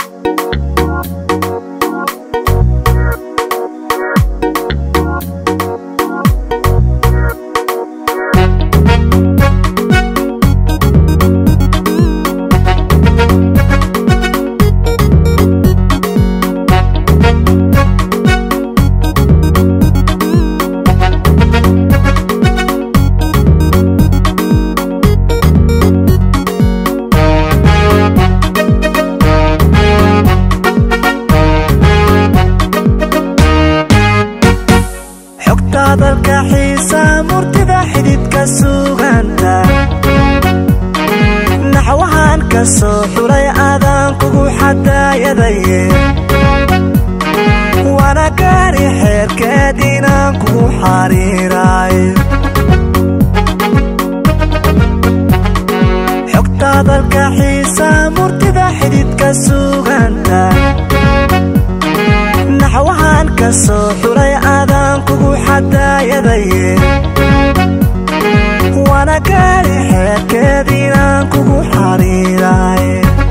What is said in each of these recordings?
hadalka xiisa murtida xididka suganta naxwahan ka soo xulay aadaan kugu xadaayaday wana gaari xeerkeediina kugu xariiray xogta hadalka xiisa murtida xididka suganta naxwahan ka soo xulay aadaan kugu xadaayaday wana gaari xeerkeediina kugu xariiray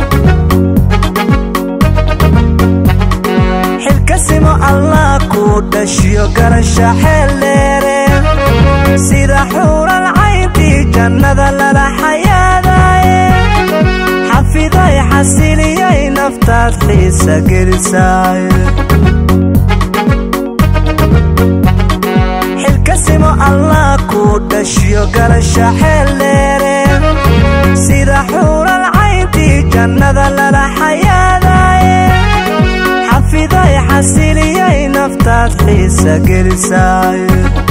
xilkasimo allah ku dhashiyo garasha xeeldheere sida xuural cayntii jannada lala xayaaday xafiday xasiliyay naftaad xiisa gelisay xilkasimo allah ku dhashiyo garasha xeeldheere sida xuural cayntii jannada lala xayaaday xafiday xasiliyay naftaad xiisa gelisay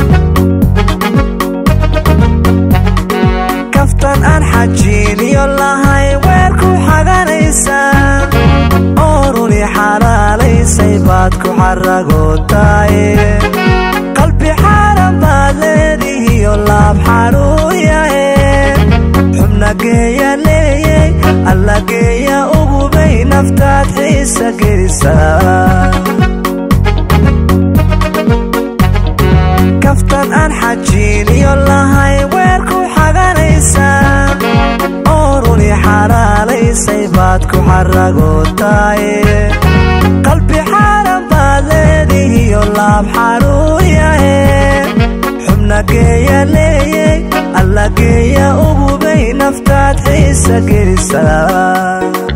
kaftan aan xajiiniyo lahay weer ku xaganaysaa oo runi xalaalaysay baad ku xaragootay qalbi xaaran baad leedihiyo laab xaruuyahe xubna geeya leeyey alla geeya ugubay naftaad xiisa gelisaa kaftan aan xajiiniyo lahay weer ku xaganaysaa oo runi xalaalaysay baad ku xaragootay qalbi xaaran baad leedihiyo laab xaruuyahe xubna geeya leeyey alla geeya ugubay naftaad xiisa gelisaa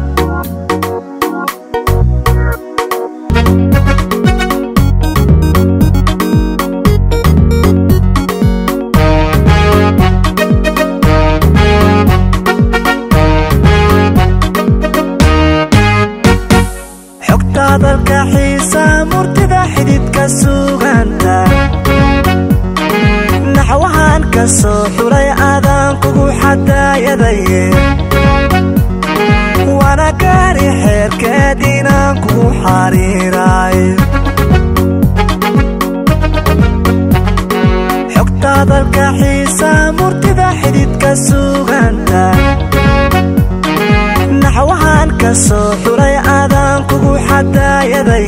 hadalka xiisa murtida xididka suganta naxwahan ka soo xulay aadaan kugu xadaayaday wana gaari xeerkeediina kugu xariiray xogta hadalka xiisa murtida xididka suganta naxwahan ka soo xulay aadaan kugu xadaayaday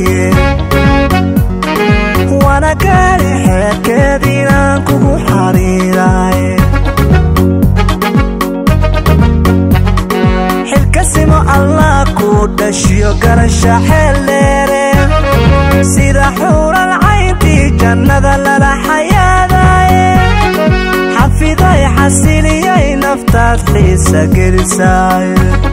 wana gaari xeerkeediina kugu xariiray xilkasimo allah ku dhashiyo garasha xeeldheere sida xuural cayntii jannada lala xayaaday xafiday xasiliyay naftaad xiisa gelisay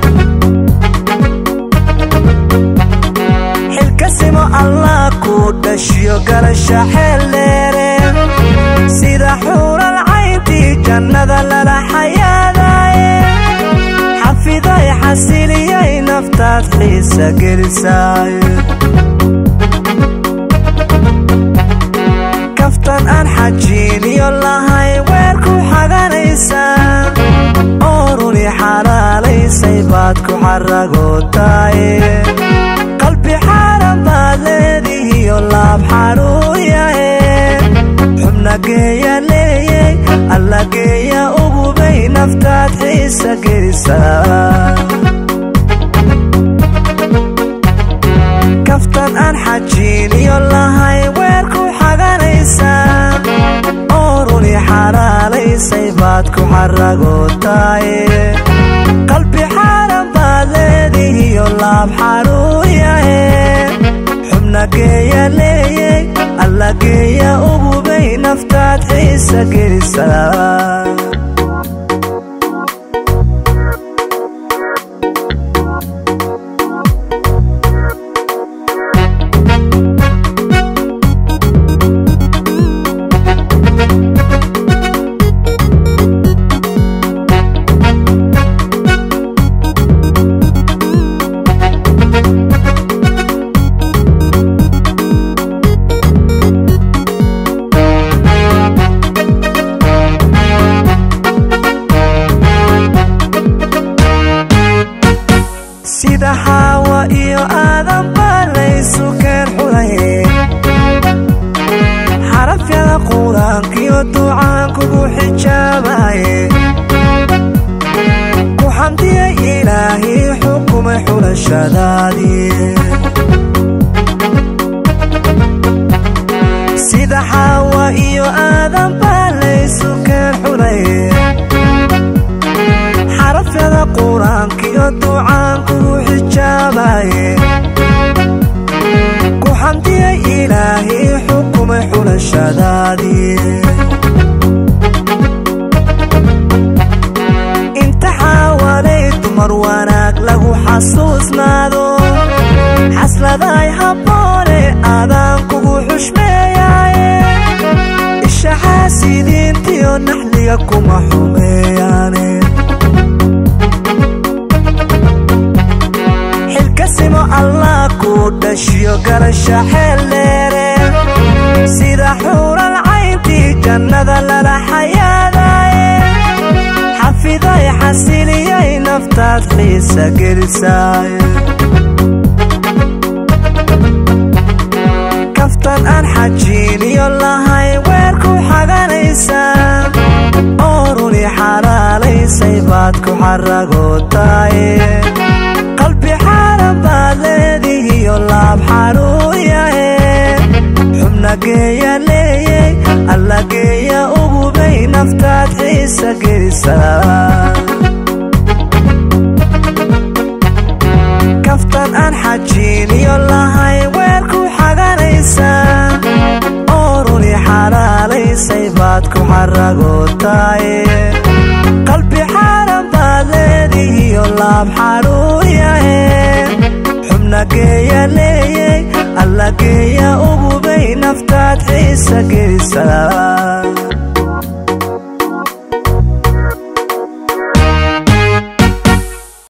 xilkasimo allah ku dhashiyo garasha xeeldheere sida xuural cayntii jannada lala xayaaday xafiday xasiliyay naftaad xiisa gelisay kaftan aan xajiiniyo lahay weer ku xaganaysaa oo runi xalaalaysay baad ku xaragootay qalbi xaaran baad leedihiyo laab xaruuyahe xubna geeya leeyey alla geeya ugubay naftaad xiisa gelisaa kaftan aan xajiiniyo lahay weer ku xaganaysaa oo runi xalaalaysay baad ku xaragootay qalbi xaaran baad leedihiyo laab xaruuy xubna geeya leeyay alla geeya ugu bay naftaad xiisa gelisaa sida xaawa iyo aadan baa laysu keen xulay xarafyada quraankiyo ducaan kugu xijaabaye ku xamdiya ilaahi xukumay xulashadaadii sida xaawa iyo aadan baa laysu keen xulay xarafyada quraankiyo ducaan kugu xijaabaye ku xamdiya ilaahi xukumay xulashadaadii inta xaawalay dumar wanaag lagu xasuusnaado xasladay habboone aadaan kugu xushmeeyaaye isha xaasidiintiyo naxliga kuma xumeeyaane xilkasimo allah ku dhashiyo galasha xeel dheere sida xuural cayntii jannada lala xayaadaaye xafiday xasiliyay naftaad xiisa gelisaaye kaftan aan xajiiniyo lahay weerku xaganaysaa oo runi xalaalaysay baad ku xaragootaye qalbi xaaran baad leedihiyo laab xaruuyahe xubna geeya leeyay alla geeya ugu bay naftaad xiisa gelisaa kaftan aan xajiiniyo lahay weerku xaganaysaa oo runi xalaalaysay baad ku xaragootaye qalbi xaaran baad leedihiyo laab xaruuyahe xubna geeya leeyay alla geeya ugu bay naftaad xiisa gelisaa